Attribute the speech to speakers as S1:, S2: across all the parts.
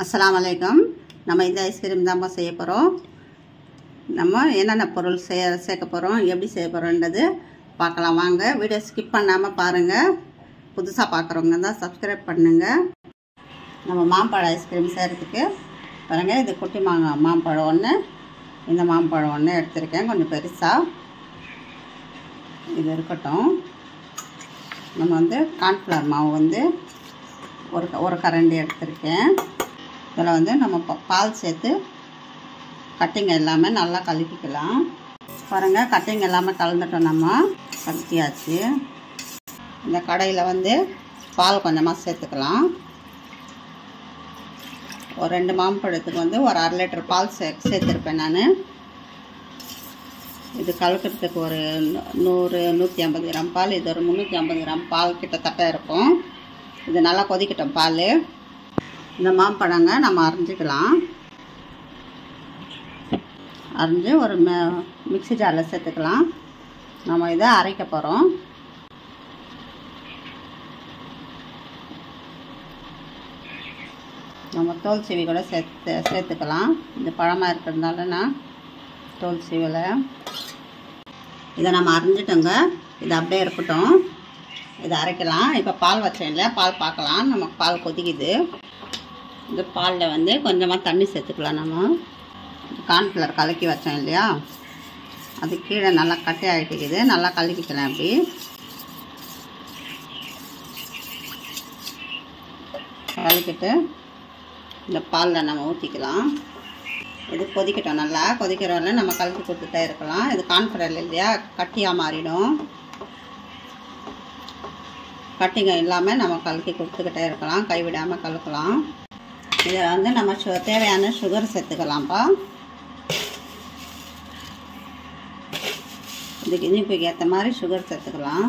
S1: அஸ்ஸலாமு அலைக்கும். நம்ம இந்த ஐஸ்கிரீம் தான்ப்பா செய்ய போகிறோம். நம்ம என்னென்ன பொருள் சேர்க்க போகிறோம், எப்படி செய்ய போகிறோன்றது பார்க்கலாம் வாங்க. வீடியோ ஸ்கிப் பண்ணாமல் பாருங்கள். புதுசாக பார்க்குறவங்க தான் சப்ஸ்கிரைப் பண்ணுங்கள். நம்ம மாம்பழம் ஐஸ்கிரீம் செய்கிறதுக்கு பாருங்கள், இது குட்டி மாம்பழம் ஒன்று, இந்த மாம்பழம் ஒன்று எடுத்திருக்கேன், கொஞ்சம் பெருசாக. இது இருக்கட்டும். நம்ம வந்து கார்ன்ஃப்ளவர் மாவு வந்து ஒரு கரண்டி எடுத்திருக்கேன். இதில் வந்து நம்ம பால் சேர்த்து கட்டிங் எல்லாமே நல்லா கலக்கிக்கலாம். பாருங்கள், கட்டிங் எல்லாமே கலந்துட்டோம், நம்ம கலக்கியாச்சு. இந்த கடையில் வந்து பால் கொஞ்சமாக சேர்த்துக்கலாம். ஒரு 2 மாம்பழத்துக்கு வந்து ஒரு 1/2 லிட்டர் பால் சேர்த்துருப்பேன் நான். இது கலக்கிறதுக்கு ஒரு 100-150 கிராம் பால், இது ஒரு 350 கிராம் பால் கிட்டத்தட்ட இருக்கும். இது நல்லா கொதிக்கட்டும் பால். இந்த மாம்பழங்க நம்ம அரைஞ்சிக்கலாம். அரைஞ்சி ஒரு மிக்ஸி ஜாரில் சேர்த்துக்கலாம். நம்ம இதை அரைக்க போகிறோம். நம்ம தோல் சீவி கூட சேர்த்துக்கலாம். இந்த பழமாக இருக்கிறதுனால நான் தோல் சீவலை. இதை நம்ம அரைஞ்சிட்டோங்க. இது அப்படியே இருக்கட்டும். இதை அரைக்கலாம். இப்போ பால் வச்சேன் இல்லையா, பால் பார்க்கலாம். நமக்கு பால் கொதிக்குது. இந்த பாலில் வந்து கொஞ்சமாக தண்ணி சேர்த்துக்கலாம். நம்ம கார்ன்ஃப்ளவர் கலக்கி வச்சோம் இல்லையா, அது கீழே நல்லா கட்டி ஆகிட்டுக்குது. நல்லா கலக்கிக்கலாம். அப்படி கலக்கிட்டு இந்த பாலில் நம்ம ஊற்றிக்கலாம். இது கொதிக்கட்டும். நல்லா கொதிக்கிறவரை நம்ம கலக்கி கொடுத்துட்டே இருக்கலாம். இது கார்ன்ஃப்ளவர் இல்லையா, கட்டியாக மாறிடும். கட்டிங்க இல்லாமல் நம்ம கலக்கி கொடுத்துக்கிட்டே இருக்கலாம், கைவிடாமல் கலக்கலாம். இதில் வந்து நம்ம தேவையான சுகர் சேர்த்துக்கலாம்ப்பா. இதுக்கு இனிப்புக்கு ஏற்ற மாதிரி சுகர் சேர்த்துக்கலாம்.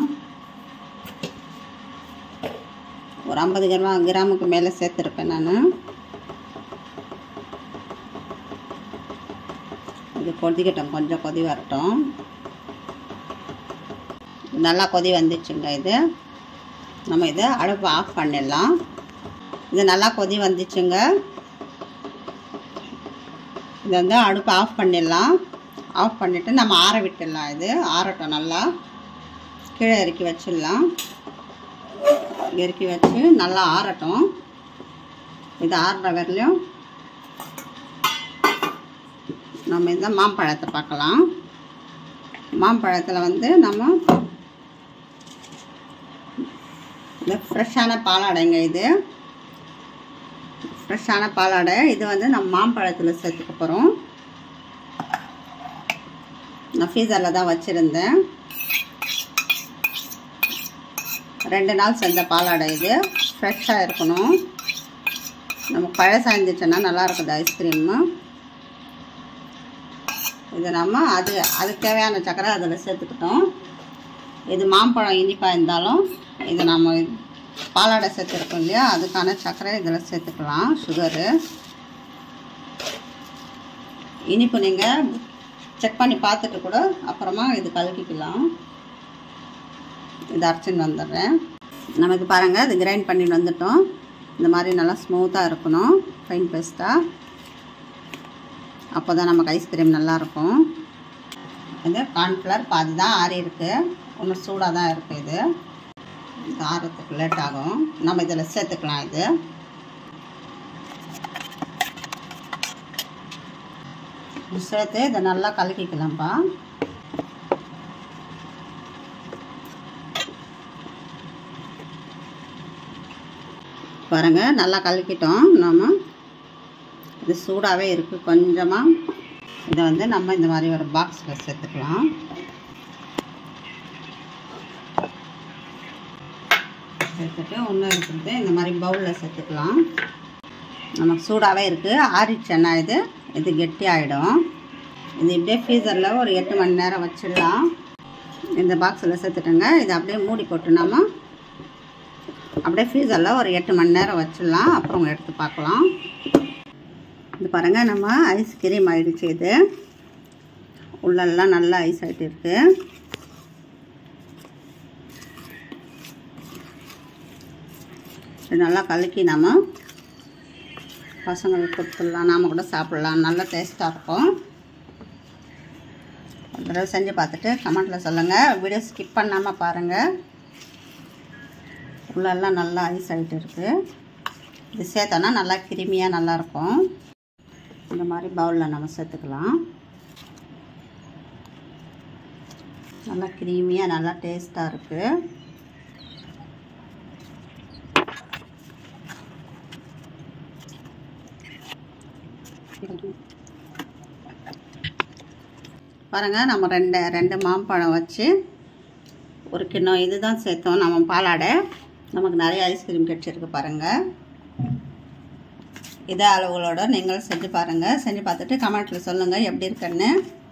S1: ஒரு 50 கிராமுக்கு மேலே சேர்த்துருப்பேன் நான். இது கொதிக்கட்டும், கொஞ்சம் கொதி வரட்டும். நல்லா கொதி வந்துச்சுங்க. இது நம்ம இதை அடுப்பு ஆஃப் பண்ணிடலாம். இது நல்லா கொதி வந்துச்சுங்க. இதை வந்து அடுப்பு ஆஃப் பண்ணிடலாம். ஆஃப் பண்ணிவிட்டு நம்ம ஆற விட்டுடலாம். இது ஆறட்டும். நல்லா கீழே இறக்கி வச்சிடலாம். இறக்கி வச்சு நல்லா ஆறட்டும். இது ஆறுற வரையிலும் நம்ம இந்த மாம்பழத்தை பார்க்கலாம். மாம்பழத்தில் வந்து நம்ம இந்த ஃப்ரெஷ்ஷான பாலாடைங்க. இது ஃப்ரெஷ்ஷான பாலாடை. இது வந்து நம்ம மாம்பழத்தில் சேர்த்துக்க போகிறோம். நான் ஃப்ரீசரில் தான் வச்சுருந்தேன். 2 நாள் செஞ்ச பாலாடை. இது ஃப்ரெஷ்ஷாக இருக்கணும். நமக்கு பழசாக இருந்துச்சுன்னா நல்லா இருக்குது ஐஸ்கிரீமு. இது நம்ம அதுக்கு தேவையான சக்கரை அதில் சேர்த்துக்கிட்டோம். இது மாம்பழம் இனிப்பாக இருந்தாலும் இது நம்ம பாலாடை சேர்த்துருக்கோம் இல்லையா, அதுக்கான சர்க்கரை இதில் சேர்த்துக்கலாம். சுகரு இனிப்பு நீங்கள் செக் பண்ணி பார்த்துட்டு கூட அப்புறமா இது கலக்கிக்கலாம். இது அரைச்சின்னு வந்துடுறேன். நமக்கு பாருங்கள், இது கிரைண்ட் பண்ணிட்டு வந்துட்டோம். இந்த மாதிரி நல்லா ஸ்மூத்தாக இருக்கணும், ஃபைன் பேஸ்ட்டாக. அப்போ தான் நமக்கு ஐஸ்கிரீம் நல்லாயிருக்கும். இது கார்ன்ஃப்ளவர் பாதி தான் ஆறி இருக்குது, ஒன்று சூடாக தான் இருக்குது. இது ஆறத்துக்கு லேட் ஆகும். நம்ம இதில் சேர்த்துக்கலாம். இது சேர்த்து இதை நல்லா கலக்கிக்கலாம்ப்பா. பாருங்கள், நல்லா கலக்கிட்டோம். நம்ம இது சூடாகவே இருக்குது. கொஞ்சமாக இதை வந்து நம்ம இந்த மாதிரி ஒரு பாக்ஸில் சேர்த்துக்கலாம். சேர்த்துட்டு ஒன்று இருக்கிறது இந்த மாதிரி பவுலில் சேர்த்துக்கலாம். நமக்கு சூடாகவே இருக்குது. ஆறிடுச்சுன்னா இது கெட்டி ஆகிடும். இது இப்படியே ஃப்ரீசரில் ஒரு 8 மணி நேரம் வச்சிடலாம். இந்த பாக்ஸில் சேர்த்துட்டுங்க. இதை அப்படியே மூடி போட்டு நம்ம அப்படியே ஃப்ரீசரில் ஒரு 8 மணி நேரம் வச்சிடலாம். அப்புறம் எடுத்து பார்க்கலாம். இது பாருங்கள், நம்ம ஐஸ்கிரீம் ஆகிடுச்சு. இது உள்ளெல்லாம் நல்லா ஐஸ் ஆகிட்டு இருக்குது. நல்லா கலக்கி நம்ம பசங்களுக்கு கொடுத்துடலாம், நாம் கூட சாப்பிட்லாம். நல்லா டேஸ்ட்டாக இருக்கும். ஒரு தடவை செஞ்சு பார்த்துட்டு கமெண்ட்டில் சொல்லுங்கள். வீடியோ ஸ்கிப் பண்ணாமல் பாருங்கள். உள்ளெல்லாம் நல்லா ஐஸ் ஆகிட்டு இருக்குது. இது சேர்த்தோன்னா நல்லா கிருமியாக நல்லாயிருக்கும். இந்த மாதிரி பவுலில் நம்ம சேர்த்துக்கலாம். நல்லா கிரீமியாக நல்லா டேஸ்ட்டாக இருக்குது. பாருங்கள், நம்ம ரெண்டு மாம்பழம் வச்சு ஒரு கிண்ணம் இது தான் சேர்த்தோம். நம்ம பாலாடை நமக்கு நிறைய ஐஸ்கிரீம் கிடச்சிருக்கு பாருங்கள். இதே அளவுகளோடு நீங்களும் செஞ்சு பாருங்கள். செஞ்சு பார்த்துட்டு கமெண்ட்டில் சொல்லுங்கள் எப்படி இருக்குன்னு.